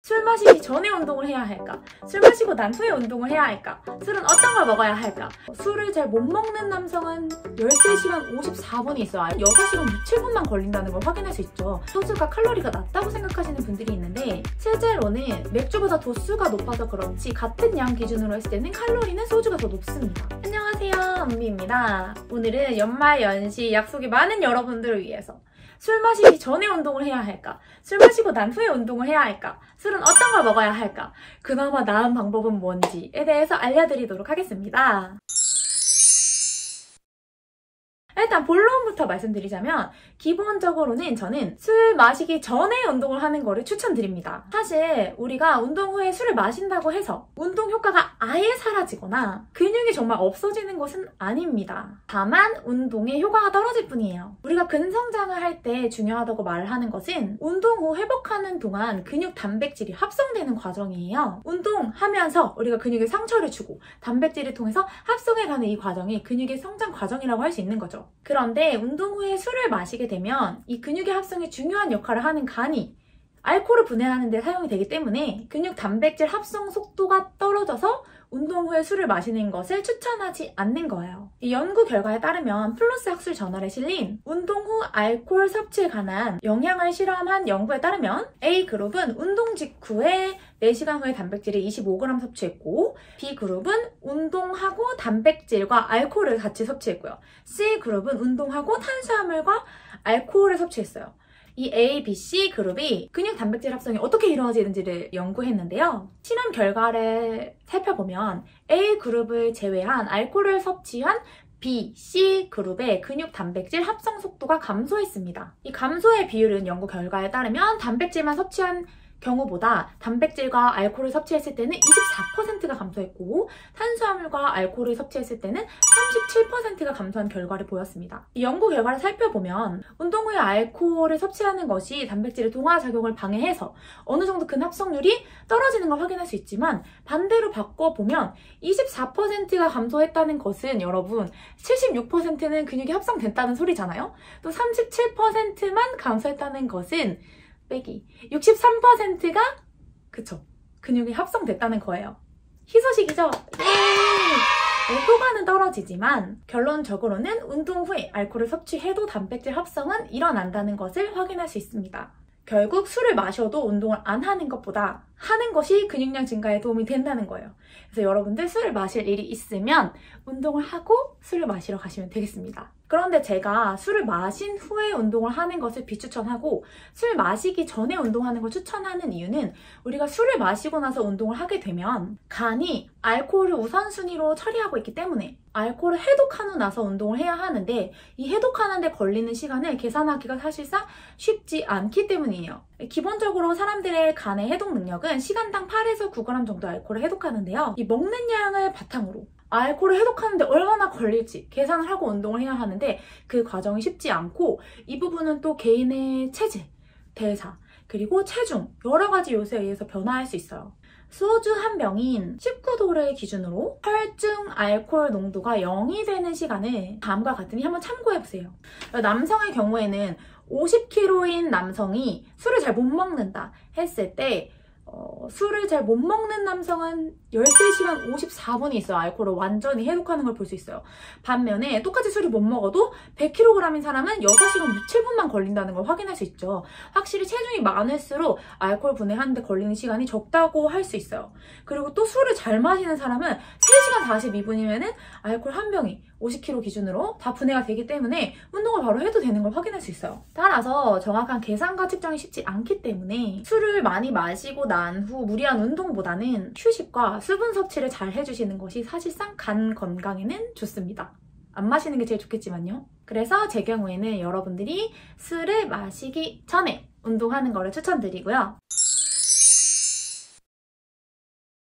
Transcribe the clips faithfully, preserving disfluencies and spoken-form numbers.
술 마시기 전에 운동을 해야 할까? 술 마시고 난 후에 운동을 해야 할까? 술은 어떤 걸 먹어야 할까? 술을 잘 못 먹는 남성은 열세 시간 오십사 분이 있어요. 여섯 시간 육, 칠 분만 걸린다는 걸 확인할 수 있죠. 소주가 칼로리가 낮다고 생각하시는 분들이 있는데 실제로는 맥주보다 도수가 높아서 그렇지 같은 양 기준으로 했을 때는 칼로리는 소주가 더 높습니다. 안녕하세요, 은비입니다. 오늘은 연말 연시 약속이 많은 여러분들을 위해서 술 마시기 전에 운동을 해야 할까? 술 마시고 난 후에 운동을 해야 할까? 술은 어떤 걸 먹어야 할까? 그나마 나은 방법은 뭔지에 대해서 알려드리도록 하겠습니다. 일단 본론부터 말씀드리자면 기본적으로는 저는 술 마시기 전에 운동을 하는 거를 추천드립니다. 사실 우리가 운동 후에 술을 마신다고 해서 운동 효과가 아예 사라지거나 근육이 정말 없어지는 것은 아닙니다. 다만 운동의 효과가 떨어질 뿐이에요. 우리가 근성장을 할 때 중요하다고 말하는 것은 운동 후 회복하는 동안 근육 단백질이 합성되는 과정이에요. 운동하면서 우리가 근육에 상처를 주고 단백질을 통해서 합성해가는 이 과정이 근육의 성장 과정이라고 할 수 있는 거죠. 그런데 운동 후에 술을 마시게 되면 이 근육의 합성에 중요한 역할을 하는 간이 알코올을 분해하는 데 사용이 되기 때문에 근육 단백질 합성 속도가 떨어져서 운동 후에 술을 마시는 것을 추천하지 않는 거예요. 이 연구 결과에 따르면 플러스 학술 저널에 실린 운동 후 알코올 섭취에 관한 영향을 실험한 연구에 따르면 A그룹은 운동 직후에 네 시간 후에 단백질을 이십오 그램 섭취했고 B그룹은 운동하고 단백질과 알코올을 같이 섭취했고요. C그룹은 운동하고 탄수화물과 알코올을 섭취했어요. 이 A, B, C 그룹이 근육 단백질 합성이 어떻게 이루어지는지를 연구했는데요. 실험 결과를 살펴보면 A 그룹을 제외한 알코올을 섭취한 B, C 그룹의 근육 단백질 합성 속도가 감소했습니다. 이 감소의 비율은 연구 결과에 따르면 단백질만 섭취한 경우보다 단백질과 알코올을 섭취했을 때는 이십사 퍼센트가 감소했고 탄수화물과 알코올을 섭취했을 때는 삼십칠 퍼센트가 감소한 결과를 보였습니다. 이 연구 결과를 살펴보면 운동 후에 알코올을 섭취하는 것이 단백질의 동화작용을 방해해서 어느 정도 근합성률이 떨어지는 걸 확인할 수 있지만 반대로 바꿔보면 이십사 퍼센트가 감소했다는 것은 여러분 칠십육 퍼센트는 근육이 합성됐다는 소리잖아요? 또 삼십칠 퍼센트만 감소했다는 것은 빼기 육십삼 퍼센트가 그쵸 근육이 합성됐다는 거예요. 희소식이죠? 예! 네, 효과는 떨어지지만 결론적으로는 운동 후에 알코올을 섭취해도 단백질 합성은 일어난다는 것을 확인할 수 있습니다. 결국 술을 마셔도 운동을 안 하는 것보다 하는 것이 근육량 증가에 도움이 된다는 거예요. 그래서 여러분들 술을 마실 일이 있으면 운동을 하고 술을 마시러 가시면 되겠습니다. 그런데 제가 술을 마신 후에 운동을 하는 것을 비추천하고 술 마시기 전에 운동하는 걸 추천하는 이유는 우리가 술을 마시고 나서 운동을 하게 되면 간이 알코올을 우선순위로 처리하고 있기 때문에 알코올을 해독한 후 나서 운동을 해야 하는데 이 해독하는 데 걸리는 시간을 계산하기가 사실상 쉽지 않기 때문이에요. 기본적으로 사람들의 간의 해독 능력은 시간당 팔에서 구 그램 정도 알코올을 해독하는데요. 이 먹는 양을 바탕으로 알코올을 해독하는데 얼마나 걸릴지 계산을 하고 운동을 해야 하는데 그 과정이 쉽지 않고 이 부분은 또 개인의 체질, 대사, 그리고 체중 여러 가지 요소에 의해서 변화할 수 있어요. 소주 한 병인 십구 도를 기준으로 혈중 알코올 농도가 영이 되는 시간을 다음과 같으니 한번 참고해보세요. 남성의 경우에는 오십 킬로그램인 남성이 술을 잘 못 먹는다 했을 때 어, 술을 잘 못 먹는 남성은 열세 시간 오십사 분이 있어요. 알코올을 완전히 해독하는 걸 볼 수 있어요. 반면에 똑같이 술을 못 먹어도 백 킬로그램인 사람은 여섯 시간 육, 칠 분만 걸린다는 걸 확인할 수 있죠. 확실히 체중이 많을수록 알코올 분해하는 데 걸리는 시간이 적다고 할 수 있어요. 그리고 또 술을 잘 마시는 사람은 세 시간 사십이 분이면 알코올 한 병이 오십 킬로그램 기준으로 다 분해가 되기 때문에 운동을 바로 해도 되는 걸 확인할 수 있어요. 따라서 정확한 계산과 측정이 쉽지 않기 때문에 술을 많이 마시고 난 후 무리한 운동보다는 휴식과 수분 섭취를 잘 해주시는 것이 사실상 간 건강에는 좋습니다. 안 마시는 게 제일 좋겠지만요. 그래서 제 경우에는 여러분들이 술을 마시기 전에 운동하는 거를 추천드리고요. 그럼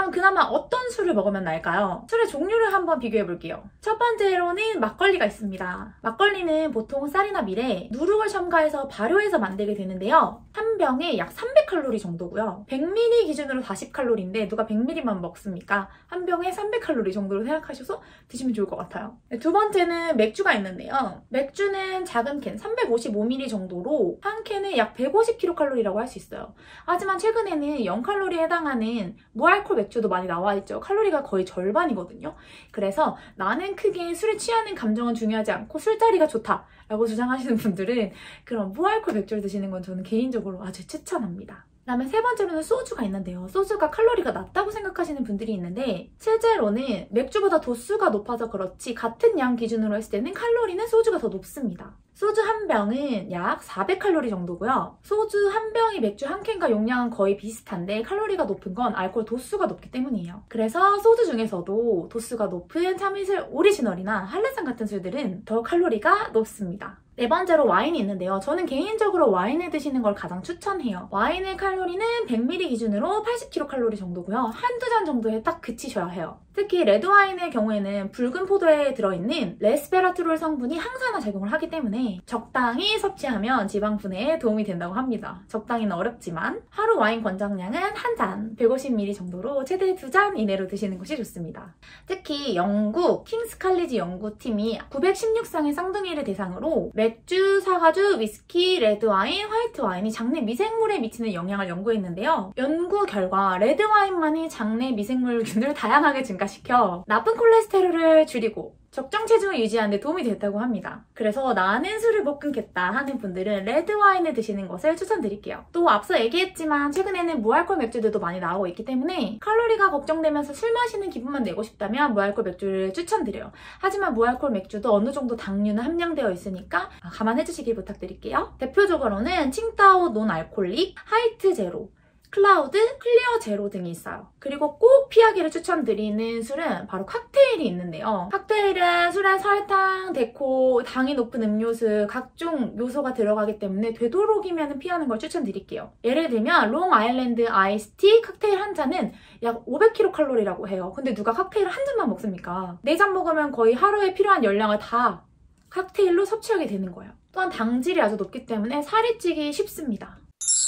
그럼 그나마 어떤 술을 먹으면 나을까요? 술의 종류를 한번 비교해 볼게요. 첫 번째로는 막걸리가 있습니다. 막걸리는 보통 쌀이나 밀에 누룩을 첨가해서 발효해서 만들게 되는데요. 한 병에 약 삼백 칼로리 정도고요. 백 밀리리터 기준으로 사십 칼로리인데 누가 백 밀리리터만 먹습니까? 한 병에 삼백 칼로리 정도로 생각하셔서 드시면 좋을 것 같아요. 네, 두 번째는 맥주가 있는데요. 맥주는 작은 캔 삼백오십오 밀리리터 정도로 한 캔에 약 백오십 킬로칼로리라고 할 수 있어요. 하지만 최근에는 영 칼로리에 해당하는 무알콜 맥주도 많이 나와 있죠. 칼로리가 거의 절반이거든요. 그래서 나는 크게 술에 취하는 감정은 중요하지 않고 술자리가 좋다 라고 주장하시는 분들은 그런 무알콜 맥주를 드시는 건 저는 개인적으로 아주 추천합니다. 그다음에 세 번째로는 소주가 있는데요. 소주가 칼로리가 낮다고 생각하시는 분들이 있는데 실제로는 맥주보다 도수가 높아서 그렇지 같은 양 기준으로 했을 때는 칼로리는 소주가 더 높습니다. 소주 한 병은 약 사백 칼로리 정도고요. 소주 한 병이 맥주 한 캔과 용량은 거의 비슷한데 칼로리가 높은 건 알코올 도수가 높기 때문이에요. 그래서 소주 중에서도 도수가 높은 참이슬 오리지널이나 한라산 같은 술들은 더 칼로리가 높습니다. 네 번째로 와인이 있는데요. 저는 개인적으로 와인을 드시는 걸 가장 추천해요. 와인의 칼로리는 백 밀리리터 기준으로 팔십 킬로칼로리 정도고요. 한두 잔 정도에 딱 그치셔야 해요. 특히 레드와인의 경우에는 붉은 포도에 들어있는 레스베라트롤 성분이 항산화 작용을 하기 때문에 적당히 섭취하면 지방 분해에 도움이 된다고 합니다. 적당히는 어렵지만 하루 와인 권장량은 한 잔, 백오십 밀리리터 정도로 최대 두 잔 이내로 드시는 것이 좋습니다. 특히 영국 킹스 칼리지 연구팀이 구백십육 상의 쌍둥이를 대상으로 맥주, 사과주, 위스키, 레드와인, 화이트와인이 장내 미생물에 미치는 영향을 연구했는데요. 연구 결과 레드와인만이 장내 미생물균을 다양하게 증가시켜 나쁜 콜레스테롤을 줄이고 적정 체중을 유지하는 데 도움이 됐다고 합니다. 그래서 나는 술을 못 끊겠다 하는 분들은 레드와인을 드시는 것을 추천드릴게요. 또 앞서 얘기했지만 최근에는 무알콜 맥주들도 많이 나오고 있기 때문에 칼로리가 걱정되면서 술 마시는 기분만 내고 싶다면 무알콜 맥주를 추천드려요. 하지만 무알콜 맥주도 어느 정도 당류는 함량되어 있으니까 감안해 주시길 부탁드릴게요. 대표적으로는 칭따오 논알콜릭, 하이트 제로, 클라우드, 클리어 제로 등이 있어요. 그리고 꼭 피하기를 추천드리는 술은 바로 칵테일이 있는데요. 칵테일은 술에 설탕, 데코, 당이 높은 음료수, 각종 요소가 들어가기 때문에 되도록이면 피하는 걸 추천드릴게요. 예를 들면 롱 아일랜드 아이스티 칵테일 한 잔은 약 오백 킬로칼로리라고 해요. 근데 누가 칵테일을 한 잔만 먹습니까? 네 잔 먹으면 거의 하루에 필요한 열량을 다 칵테일로 섭취하게 되는 거예요. 또한 당질이 아주 높기 때문에 살이 찌기 쉽습니다.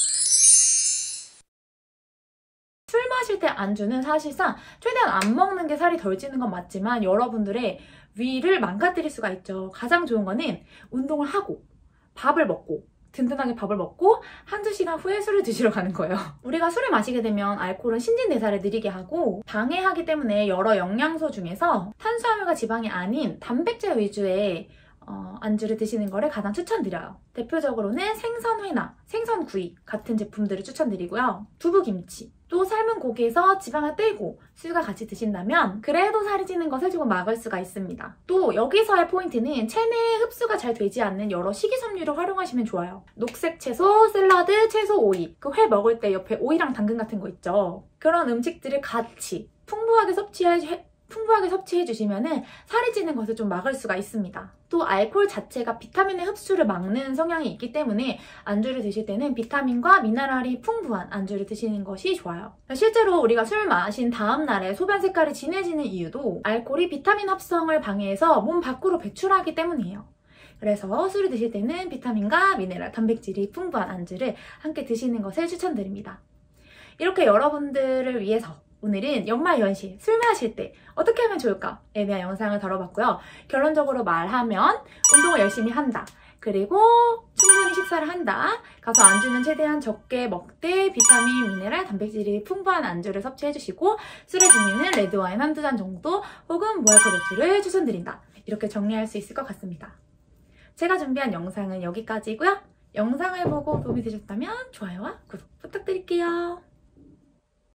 술 마실 때 안주는 사실상 최대한 안 먹는 게 살이 덜 찌는 건 맞지만 여러분들의 위를 망가뜨릴 수가 있죠. 가장 좋은 거는 운동을 하고 밥을 먹고 든든하게 밥을 먹고 한두 시간 후에 술을 드시러 가는 거예요. 우리가 술을 마시게 되면 알코올은 신진대사를 느리게 하고 방해하기 때문에 여러 영양소 중에서 탄수화물과 지방이 아닌 단백질 위주의 어, 안주를 드시는 거를 가장 추천드려요. 대표적으로는 생선회나 생선구이 같은 제품들을 추천드리고요. 두부김치, 또 삶은 고기에서 지방을 떼고 술과 같이 드신다면 그래도 살이 찌는 것을 조금 막을 수가 있습니다. 또 여기서의 포인트는 체내에 흡수가 잘 되지 않는 여러 식이섬유를 활용하시면 좋아요. 녹색 채소, 샐러드, 채소 오이, 그 회 먹을 때 옆에 오이랑 당근 같은 거 있죠. 그런 음식들을 같이 풍부하게 섭취해 풍부하게 섭취해 주시면 살이 찌는 것을 좀 막을 수가 있습니다. 또 알코올 자체가 비타민의 흡수를 막는 성향이 있기 때문에 안주를 드실 때는 비타민과 미네랄이 풍부한 안주를 드시는 것이 좋아요. 실제로 우리가 술 마신 다음 날에 소변 색깔이 진해지는 이유도 알코올이 비타민 합성을 방해해서 몸 밖으로 배출하기 때문이에요. 그래서 술을 드실 때는 비타민과 미네랄, 단백질이 풍부한 안주를 함께 드시는 것을 추천드립니다. 이렇게 여러분들을 위해서 오늘은 연말연시 술 마실 때 어떻게 하면 좋을까에 대한 영상을 다뤄봤고요. 결론적으로 말하면 운동을 열심히 한다. 그리고 충분히 식사를 한다. 가서 안주는 최대한 적게 먹되 비타민, 미네랄, 단백질이 풍부한 안주를 섭취해주시고 술의 종류는 레드와인 한두 잔 정도 혹은 무알콜 맥주를 추천드린다. 이렇게 정리할 수 있을 것 같습니다. 제가 준비한 영상은 여기까지고요. 영상을 보고 도움이 되셨다면 좋아요와 구독 부탁드릴게요.